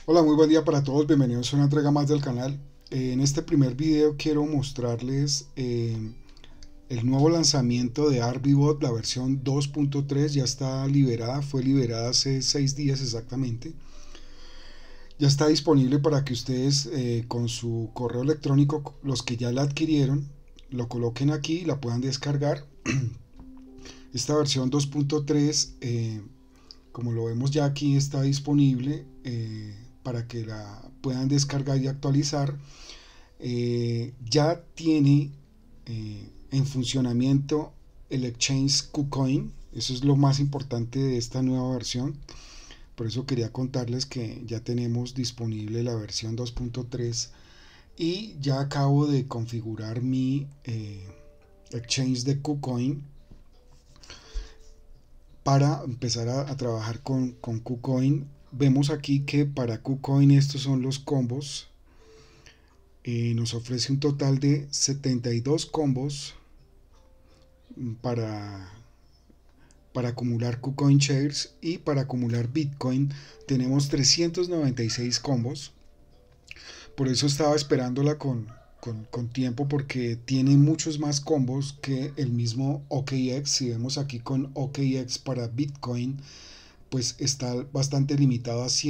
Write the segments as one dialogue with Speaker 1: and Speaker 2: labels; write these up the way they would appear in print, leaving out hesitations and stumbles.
Speaker 1: Hola, muy buen día para todos, bienvenidos a una entrega más del canal. En este primer video quiero mostrarles el nuevo lanzamiento de Arbibot, la versión 2.3 ya está liberada, fue liberada hace 6 días exactamente. Ya está disponible para que ustedes con su correo electrónico, los que ya la adquirieron, lo coloquen aquí y la puedan descargar. Esta versión 2.3 como lo vemos ya aquí está disponible para que la puedan descargar y actualizar. Ya tiene en funcionamiento el exchange KuCoin. Eso es lo más importante de esta nueva versión. Por eso quería contarles que ya tenemos disponible la versión 2.3 y ya acabo de configurar mi exchange de KuCoin para empezar a trabajar con KuCoin. Vemos aquí que para KuCoin estos son los combos. Nos ofrece un total de 72 combos para, para acumular KuCoin Shares, y para acumular Bitcoin tenemos 396 combos. Por eso estaba esperándola con tiempo, porque tiene muchos más combos que el mismo OKX. Si vemos aquí con OKX para Bitcoin, pues está bastante limitado a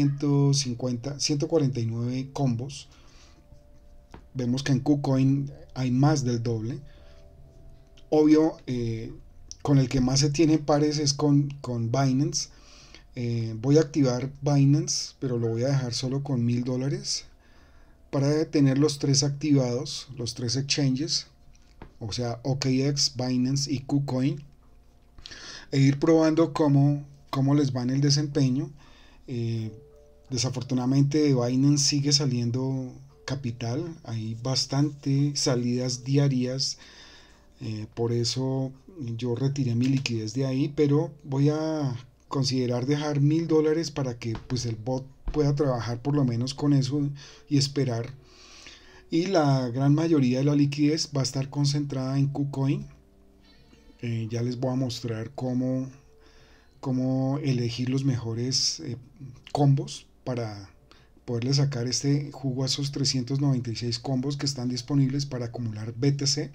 Speaker 1: 149 combos. Vemos que en KuCoin hay más del doble. Obvio, con el que más se tienen pares es con Binance. Voy a activar Binance, pero lo voy a dejar solo con $1000 para tener los tres activados, los tres exchanges, o sea, OKX, Binance y KuCoin, e ir probando cómo les va en el desempeño. Eh, Desafortunadamente de Binance sigue saliendo capital, hay bastante salidas diarias, por eso yo retiré mi liquidez de ahí, pero voy a considerar dejar $1000 para que pues el bot pueda trabajar por lo menos con eso y esperar. Y la gran mayoría de la liquidez va a estar concentrada en KuCoin. Ya les voy a mostrar cómo elegir los mejores combos para poderle sacar este jugo a esos 396 combos que están disponibles para acumular BTC.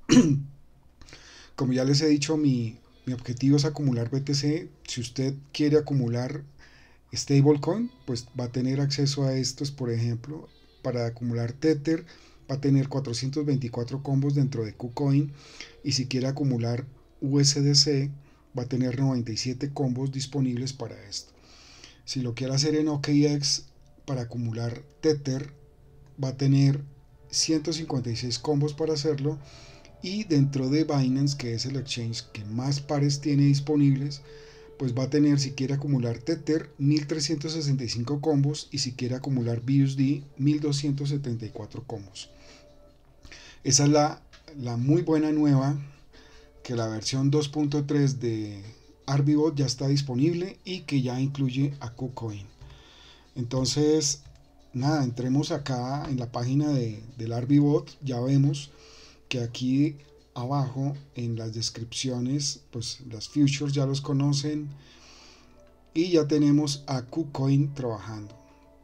Speaker 1: Como ya les he dicho, mi objetivo es acumular BTC. Si usted quiere acumular stablecoin, pues va a tener acceso a estos. Por ejemplo, para acumular Tether va a tener 424 combos dentro de KuCoin, y si quiere acumular USDC va a tener 97 combos disponibles para esto. Si lo quiere hacer en OKX para acumular Tether, va a tener 156 combos para hacerlo, y dentro de Binance, que es el exchange que más pares tiene disponibles, pues va a tener, si quiere acumular Tether, 1365 combos, y si quiere acumular BUSD, 1274 combos. Esa es la muy buena nueva, que la versión 2.3 de Arbibot ya está disponible y que ya incluye a KuCoin. Entonces, nada, entremos acá en la página del Arbibot. Ya vemos que aquí abajo en las descripciones, pues las futures ya los conocen, y ya tenemos a KuCoin trabajando.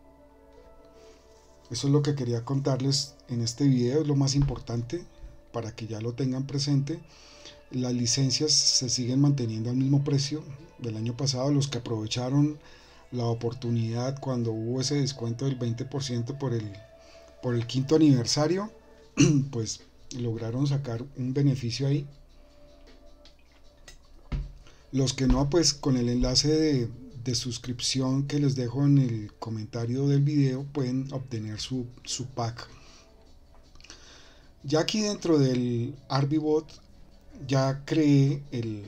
Speaker 1: Eso es lo que quería contarles en este video, es lo más importante para que ya lo tengan presente. Las licencias se siguen manteniendo al mismo precio del año pasado. Los que aprovecharon la oportunidad cuando hubo ese descuento del 20% por el quinto aniversario, pues lograron sacar un beneficio ahí. Los que no, pues con el enlace de suscripción que les dejo en el comentario del video pueden obtener su pack. Ya aquí dentro del Arbibot ya creé el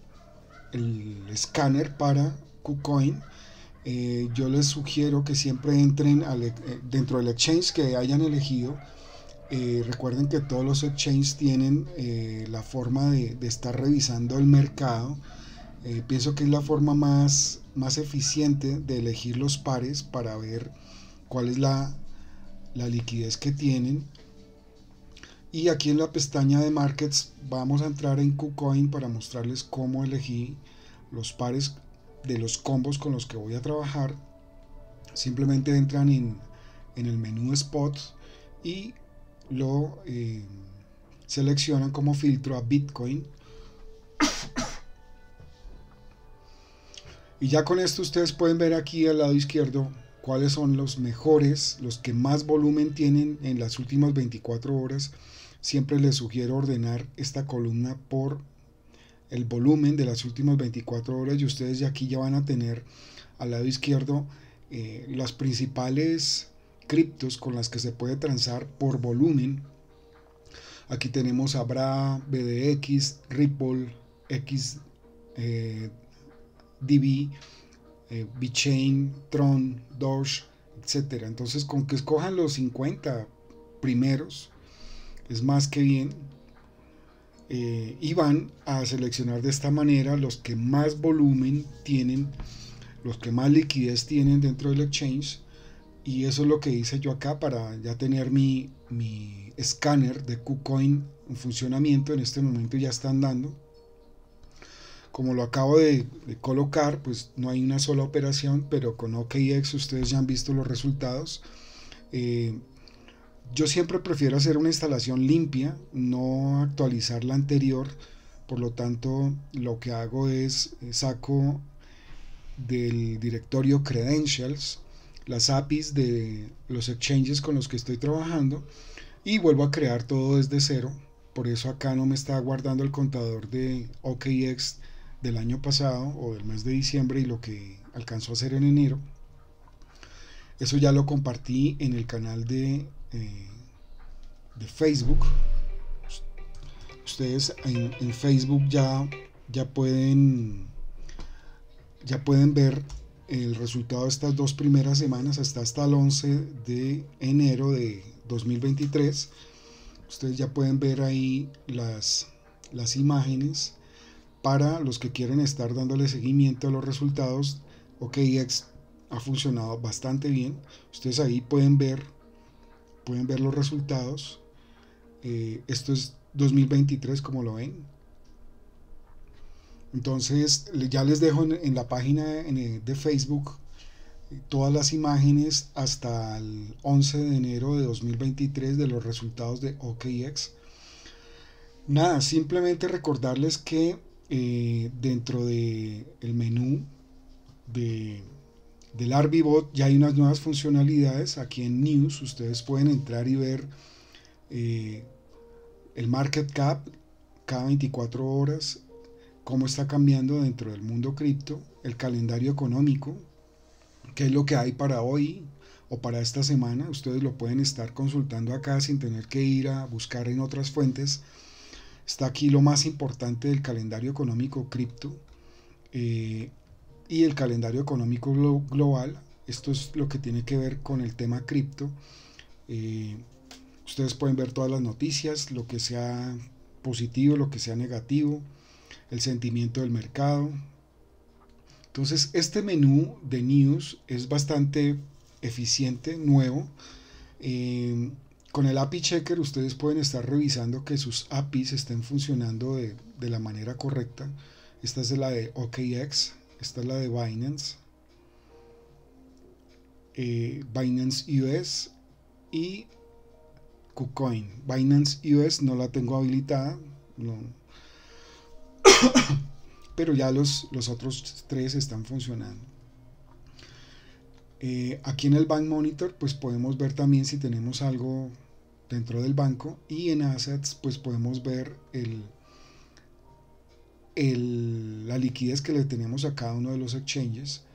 Speaker 1: escáner para KuCoin. Yo les sugiero que siempre entren dentro del exchange que hayan elegido. Recuerden que todos los exchanges tienen la forma de estar revisando el mercado. Pienso que es la forma más eficiente de elegir los pares para ver cuál es la liquidez que tienen. Y aquí en la pestaña de Markets vamos a entrar en KuCoin para mostrarles cómo elegí los pares de los combos con los que voy a trabajar. Simplemente entran en el menú Spot y lo seleccionan como filtro a Bitcoin. Y ya con esto ustedes pueden ver aquí al lado izquierdo cuáles son los mejores, los que más volumen tienen en las últimas 24 horas. Siempre les sugiero ordenar esta columna por el volumen de las últimas 24 horas y ustedes ya aquí ya van a tener al lado izquierdo las principales criptos con las que se puede transar por volumen. Aquí tenemos Abra, BDX, Ripple, XDB, VeChain, Tron, Doge, etc. Entonces con que escojan los 50 primeros es más que bien, y van a seleccionar de esta manera los que más volumen tienen, los que más liquidez tienen dentro del exchange. Y eso es lo que hice yo acá para ya tener mi escáner de KuCoin en funcionamiento. En este momento ya están dando. Como lo acabo de colocar, pues no hay una sola operación, pero con OKX ustedes ya han visto los resultados. Yo siempre prefiero hacer una instalación limpia, no actualizar la anterior. Por lo tanto, lo que hago es saco del directorio Credentials las APIs de los exchanges con los que estoy trabajando y vuelvo a crear todo desde cero. Por eso acá no me está guardando el contador de OKX del año pasado o del mes de diciembre y lo que alcanzó a hacer en enero. Eso ya lo compartí en el canal de Facebook. Ustedes en Facebook ya pueden ver el resultado de estas dos primeras semanas hasta el 11 de enero de 2023. Ustedes ya pueden ver ahí las imágenes. Para los que quieren estar dándole seguimiento a los resultados, OKX ha funcionado bastante bien. Ustedes ahí pueden ver los resultados. Esto es 2023, como lo ven. Entonces ya les dejo en la página de Facebook todas las imágenes hasta el 11 de enero de 2023 de los resultados de OKX. Nada, simplemente recordarles que dentro del menú del Arbibot ya hay unas nuevas funcionalidades. Aquí en News ustedes pueden entrar y ver el market cap cada 24 horas, cómo está cambiando dentro del mundo cripto, el calendario económico, qué es lo que hay para hoy o para esta semana. Ustedes lo pueden estar consultando acá sin tener que ir a buscar en otras fuentes. Está aquí lo más importante del calendario económico cripto y el calendario económico global. Esto es lo que tiene que ver con el tema cripto. Ustedes pueden ver todas las noticias, lo que sea positivo, lo que sea negativo, el sentimiento del mercado. Entonces este menú de News es bastante eficiente, nuevo. Con el API Checker ustedes pueden estar revisando que sus APIs estén funcionando de la manera correcta. Esta es la de OKX, esta es la de Binance, Binance US y KuCoin. Binance US no la tengo habilitada, no, pero ya los otros tres están funcionando. Aquí en el Bank Monitor pues podemos ver también si tenemos algo dentro del banco, y en Assets pues podemos ver la liquidez que le tenemos a cada uno de los exchanges.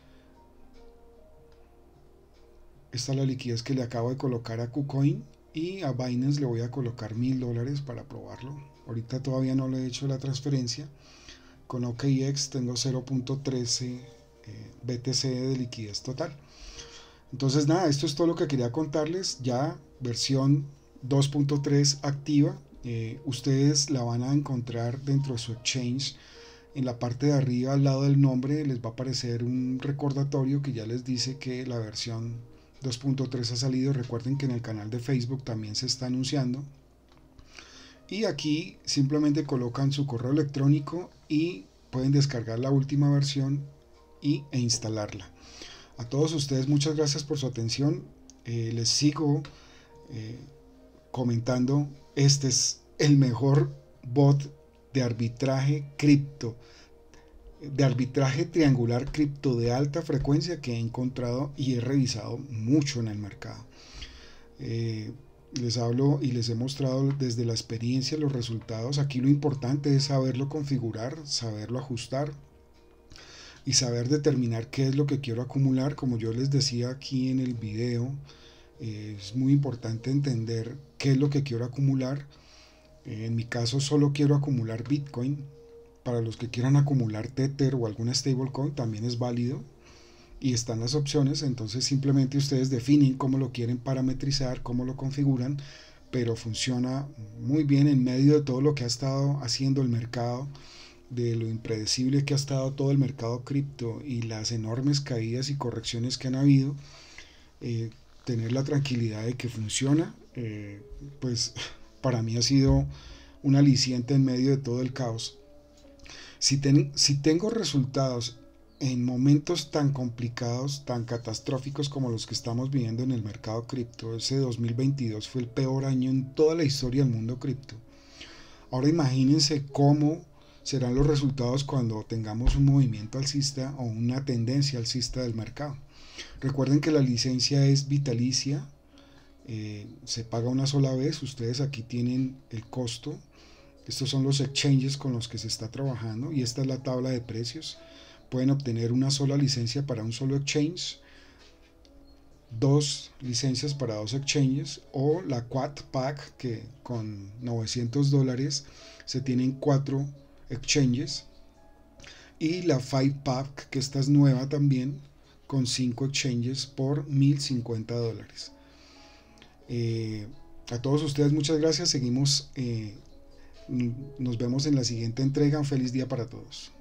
Speaker 1: Esta es la liquidez que le acabo de colocar a KuCoin, y a Binance le voy a colocar $1000 para probarlo. Ahorita todavía no le he hecho la transferencia. Con OKX tengo 0.13 BTC de liquidez total. Entonces nada, esto es todo lo que quería contarles. Ya versión 2.3 activa. Ustedes la van a encontrar dentro de su exchange. En la parte de arriba, al lado del nombre, les va a aparecer un recordatorio que ya les dice que la versión 2.3 ha salido. Recuerden que en el canal de Facebook también se está anunciando. Y aquí simplemente colocan su correo electrónico y pueden descargar la última versión e instalarla. A todos ustedes muchas gracias por su atención. Les sigo comentando, este es el mejor bot de arbitraje cripto, de arbitraje triangular cripto de alta frecuencia que he encontrado y he revisado mucho en el mercado. Les hablo y les he mostrado desde la experiencia los resultados. Aquí lo importante es saberlo configurar, saberlo ajustar y saber determinar qué es lo que quiero acumular. Como yo les decía aquí en el video, es muy importante entender qué es lo que quiero acumular. En mi caso solo quiero acumular Bitcoin. Para los que quieran acumular Tether o alguna stablecoin también es válido y están las opciones. Entonces simplemente ustedes definen cómo lo quieren parametrizar, cómo lo configuran, pero funciona muy bien en medio de todo lo que ha estado haciendo el mercado, de lo impredecible que ha estado todo el mercado cripto y las enormes caídas y correcciones que han habido. Tener la tranquilidad de que funciona, pues para mí ha sido un aliciente en medio de todo el caos. Si tengo resultados en momentos tan complicados, tan catastróficos como los que estamos viviendo en el mercado cripto, ese 2022 fue el peor año en toda la historia del mundo cripto. Ahora imagínense cómo serán los resultados cuando tengamos un movimiento alcista o una tendencia alcista del mercado. Recuerden que la licencia es vitalicia, se paga una sola vez. Ustedes aquí tienen el costo. Estos son los exchanges con los que se está trabajando y esta es la tabla de precios. Pueden obtener una sola licencia para un solo exchange, 2 licencias para 2 exchanges, o la Quad Pack, que con $900 se tienen 4 exchanges, y la 5 Pack, que esta es nueva también, con 5 exchanges por $1050. A todos ustedes muchas gracias. Seguimos, nos vemos en la siguiente entrega. Un feliz día para todos.